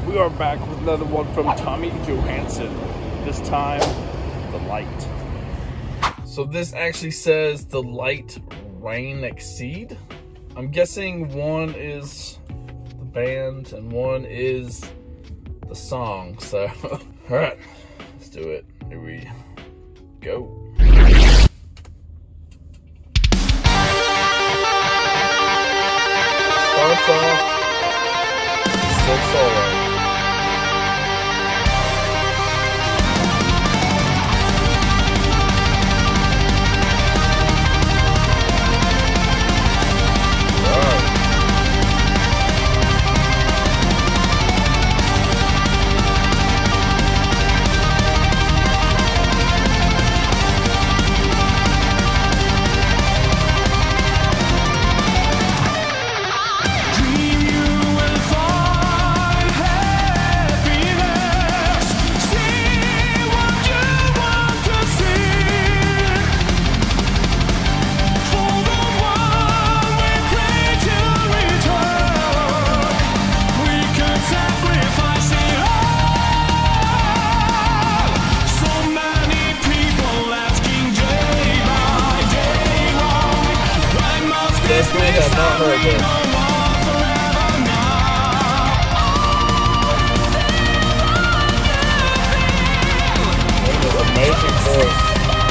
We are back with another one from Tommy Johansson. This time, The Light. So this actually says The Light Reinxeed. I'm guessing one is the band and one is the song. So, all right, let's do it. Here we go. Starts off, still solo. This may have not heard this. This is amazing voice.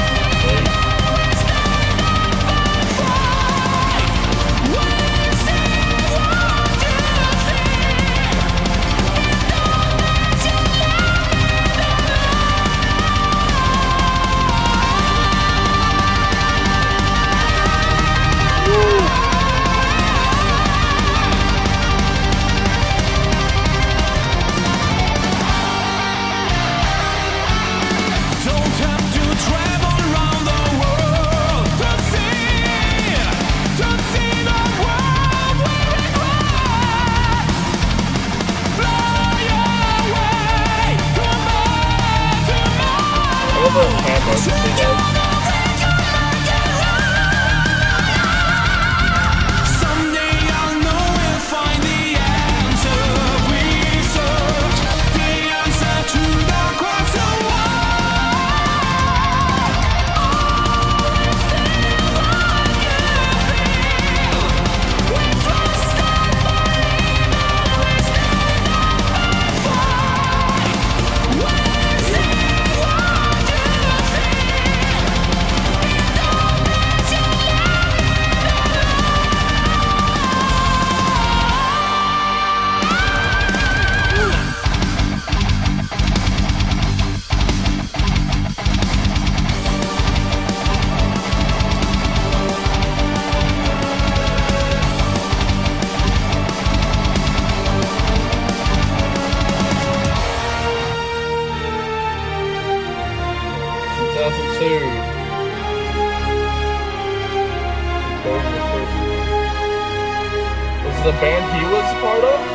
This is the band he was a part of?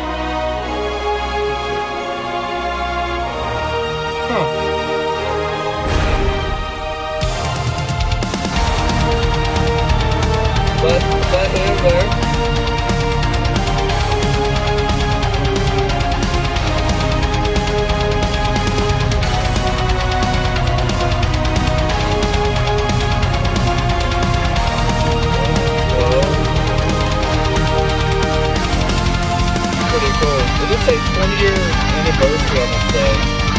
Huh. But that is there. It just say 20-year anniversary on this day.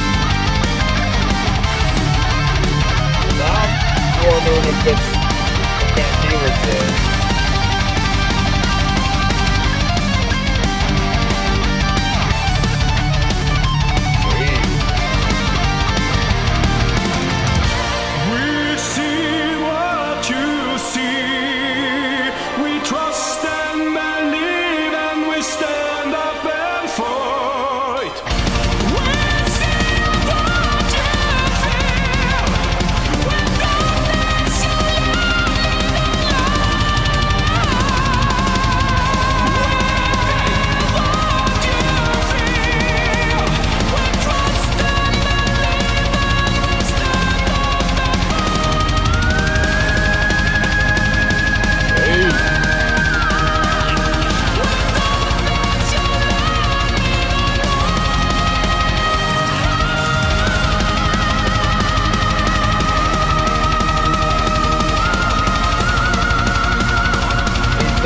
Now I'm wondering if it's the band he was in. We see what you see. We trust and believe and we stand up and fight. We see what you feel. When God lets you light the light.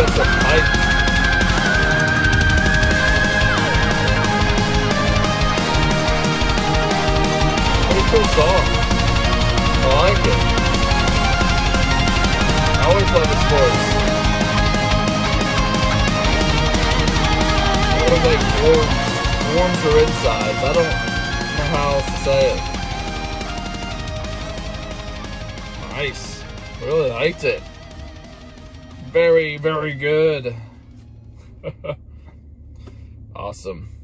like some pipes. Pretty cool song. I like it. I always love his voice. It like warms your insides. I don't know how else to say it. Nice. Really liked it. Very, very good. Awesome.